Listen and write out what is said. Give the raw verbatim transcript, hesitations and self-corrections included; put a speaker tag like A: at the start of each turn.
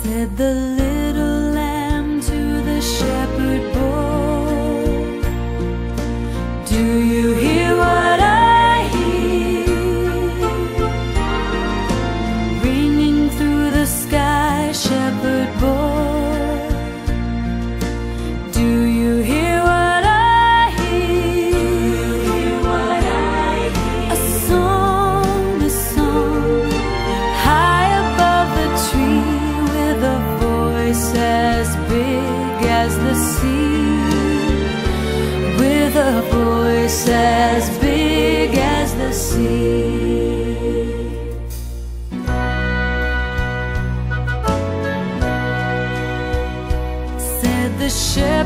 A: Said the little lamb to the shepherd boy, do you hear what I hear? Ringing through the sky, shepherd boy, do you hear what I hear? A song, a song, high above the tree, with a voice as big as the sea, with a voice as big as the sea. Said the shepherd